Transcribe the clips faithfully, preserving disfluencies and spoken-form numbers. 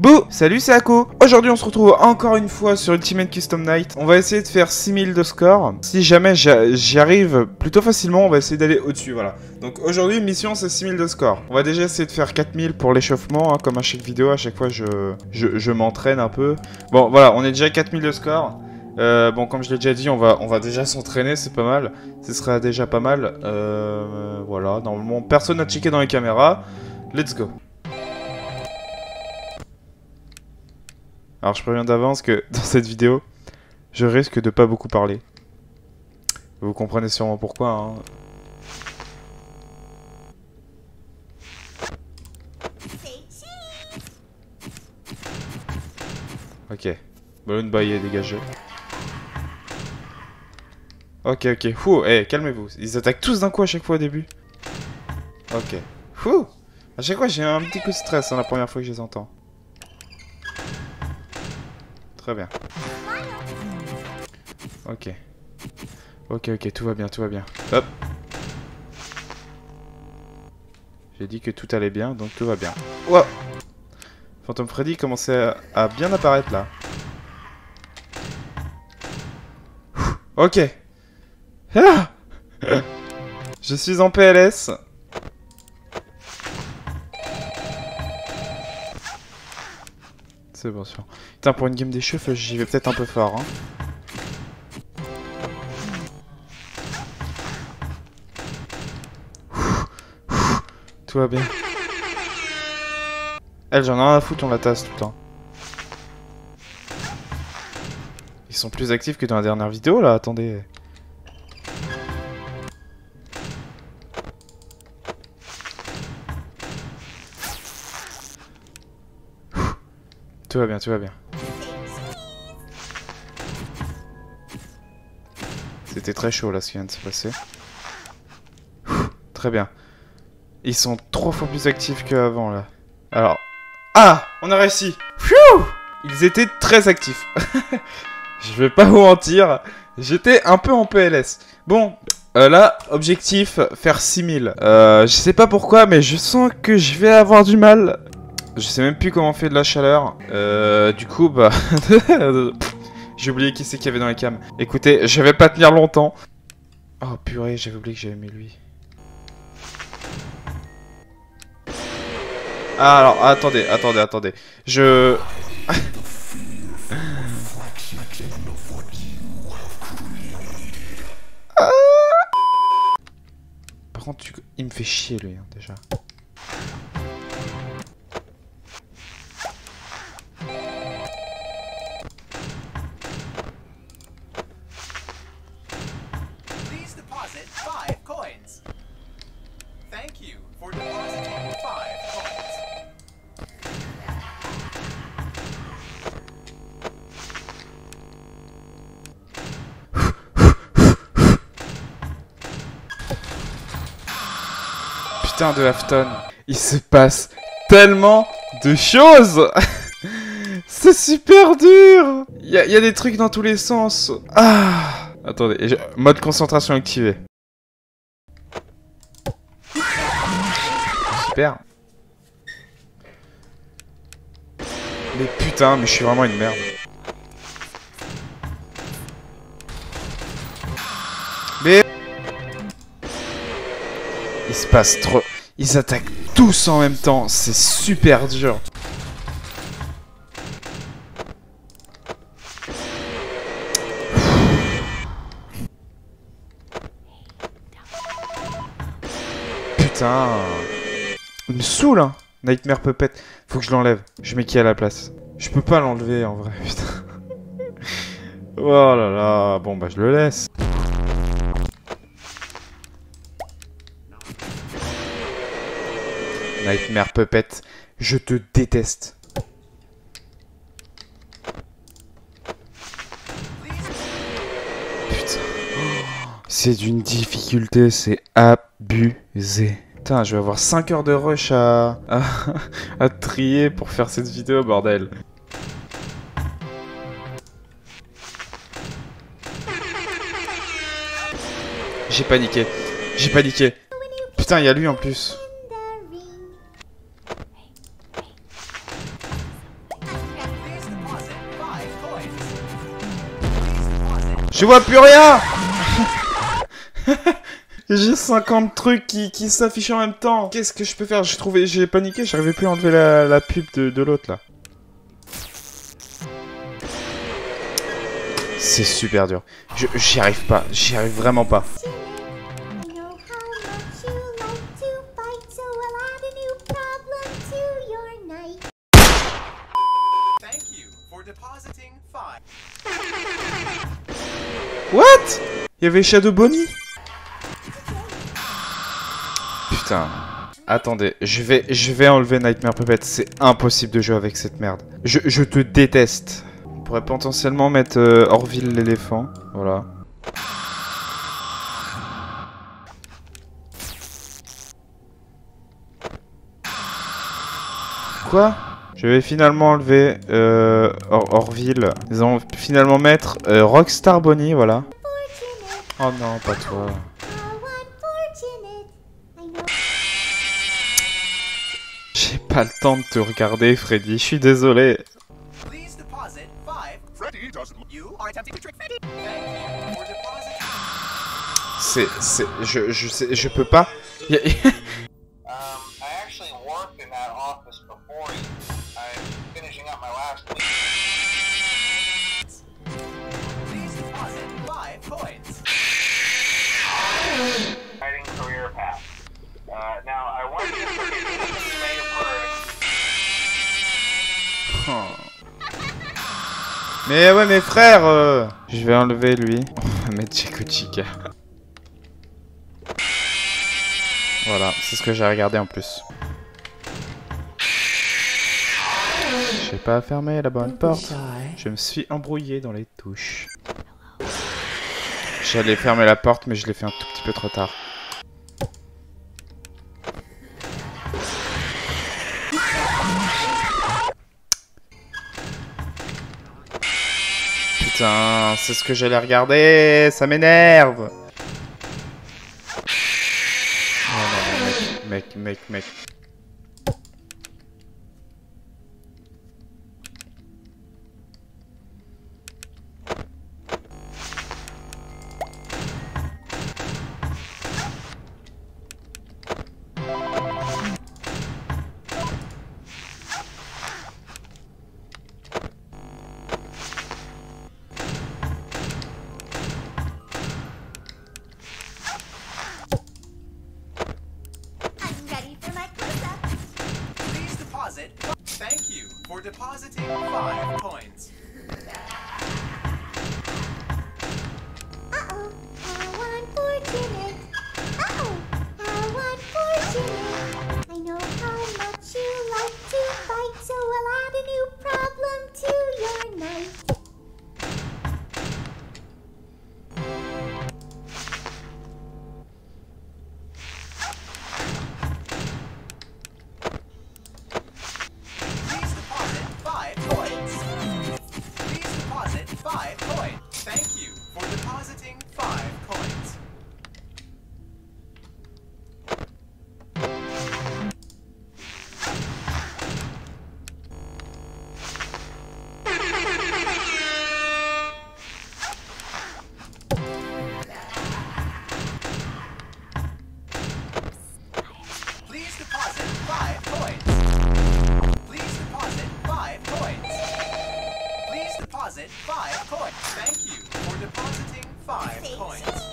Bouh! Salut, c'est Ako. Aujourd'hui, on se retrouve encore une fois sur Ultimate Custom Night. On va essayer de faire six mille de score. Si jamais j'y arrive plutôt facilement, on va essayer d'aller au-dessus, voilà. Donc aujourd'hui, mission, c'est six mille de score. On va déjà essayer de faire quatre mille pour l'échauffement, hein, comme à chaque vidéo. À chaque fois, je, je, je m'entraîne un peu. Bon, voilà, on est déjà à quatre mille de score. Euh, bon, comme je l'ai déjà dit, on va, on va déjà s'entraîner, c'est pas mal. Ce sera déjà pas mal. Euh, voilà, normalement, personne n'a checké dans les caméras. Let's go. Alors je préviens d'avance que dans cette vidéo, je risque de pas beaucoup parler. Vous comprenez sûrement pourquoi, hein. Ok. Balloon Boy est dégagé. Ok, ok. Fou, eh, calmez-vous. Ils attaquent tous d'un coup à chaque fois au début. Ok. Fou. À chaque fois, j'ai un petit coup de stress, hein, la première fois que je les entends. Très bien. Ok. Ok, ok, tout va bien, tout va bien. Hop. J'ai dit que tout allait bien, donc tout va bien. Wow. Phantom Freddy commençait à, à bien apparaître là. Ok. Ah. Je suis en P L S. C'est bon, sûr. Putain, pour une game des cheveux, j'y vais peut-être un peu fort, hein. Tout va bien. Elle, j'en ai rien à foutre, on la tasse tout le temps. Ils sont plus actifs que dans la dernière vidéo, là, attendez. Tout va bien, tout va bien. C'était très chaud, là, ce qui vient de se passer. Très bien. Ils sont trois fois plus actifs qu'avant, là. Alors... Ah! On a réussi! Pfiou! Ils étaient très actifs. Je vais pas vous mentir. J'étais un peu en P L S. Bon, euh, là, objectif, faire six mille. Euh, je sais pas pourquoi, mais je sens que je vais avoir du mal. Je sais même plus comment on fait de la chaleur. Euh, du coup, bah... J'ai oublié qui c'est qu'il y avait dans la cam. Écoutez, je vais pas tenir longtemps. Oh purée, j'avais oublié que j'avais mis lui. Ah, alors, attendez, attendez, attendez. Je... ah. Par contre, tu... il me fait chier, lui, hein, déjà. Putain de Afton, il se passe tellement de choses. C'est super dur. Il y, y a des trucs dans tous les sens. Ah. Attendez, je... mode concentration activé. Super. Mais putain, mais je suis vraiment une merde. Mais... il se passe trop... Ils attaquent tous en même temps, c'est super dur. Putain... il me saoule, hein. Nightmare Puppet. Faut que je l'enlève. Je mets qui à la place? Je peux pas l'enlever en vrai, putain. Oh là là. Bon bah je le laisse. Nightmare Puppet, je te déteste. Putain. C'est d'une difficulté, c'est abusé. Putain, je vais avoir cinq heures de rush à, à, à trier pour faire cette vidéo, bordel. J'ai paniqué. J'ai paniqué. Putain, il y a lui en plus. Je vois plus rien. J'ai cinquante trucs qui, qui s'affichent en même temps. Qu'est-ce que je peux faire? J'ai trouvé, j'ai paniqué, j'arrivais plus à enlever la, la pub de, de l'autre là. C'est super dur. Je j'y arrive pas, j'y arrive vraiment pas. What? Il y avait Shadow Bonnie? Putain. Attendez, je vais, je vais enlever Nightmare Puppet. C'est impossible de jouer avec cette merde. Je, je te déteste. On pourrait potentiellement mettre euh, Orville l'éléphant. Voilà. Quoi? Je vais finalement enlever euh, Or Orville. Ils vont finalement mettre euh, Rockstar Bonnie, voilà. Oh non, pas toi. J'ai pas le temps de te regarder, Freddy. Je suis désolé. C'est, c'est, je, je sais, je peux pas. Y a... Mais ouais, mes frères, euh... je vais enlever lui. On va mettre Chico Chica. Voilà, c'est ce que j'ai regardé en plus. J'ai pas fermé la bonne porte. Je me suis embrouillé dans les touches. J'allais fermer la porte, mais je l'ai fait un tout petit peu trop tard. Putain, c'est ce que j'allais regarder, ça m'énerve. Oh non, mec, mec, mec, mec. Thank you for depositing five coins. Uh-oh, how unfortunate. Uh-oh, how unfortunate. I know how much you like to fight, so I'll add a new problem to your night. Five coins. Thank you for depositing five coins. Please deposit five coins. Please deposit five coins. Please deposit five coins. Thank you for depositing five coins.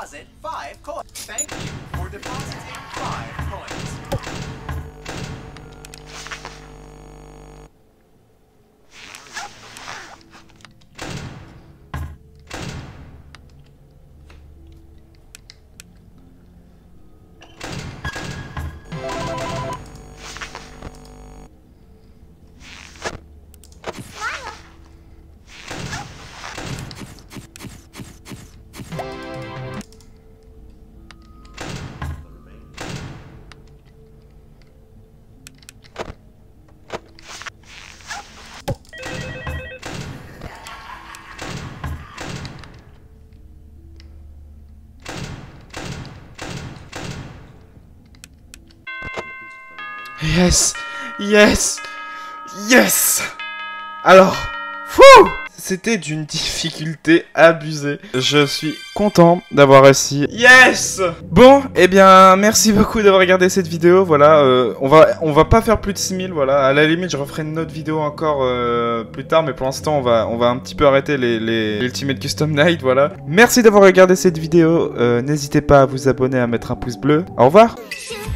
deposit five coins. Thank you for depositing five coins. Yes, yes, yes. Alors, fou, c'était d'une difficulté abusée. Je suis content d'avoir réussi. Yes. Bon, eh bien, merci beaucoup d'avoir regardé cette vidéo. Voilà, euh, on va, on va pas faire plus de six mille. Voilà, à la limite, je referai une autre vidéo encore euh, plus tard, mais pour l'instant, on va, on va un petit peu arrêter les, les Ultimate Custom Night. Voilà. Merci d'avoir regardé cette vidéo. Euh, N'hésitez pas à vous abonner, à mettre un pouce bleu. Au revoir. Shoot